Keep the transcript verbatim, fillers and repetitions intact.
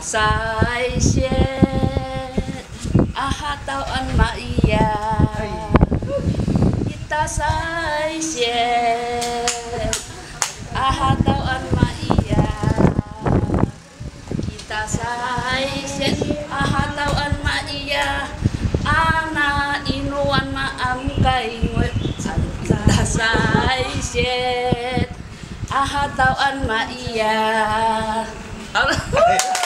sai xiết aha tao ăn maya kita sai xiết aha tao ăn maya kita sai xiết aha tao ăn maya ana inuan ma am kai ngoi kita sai xiết aha tao ăn maya.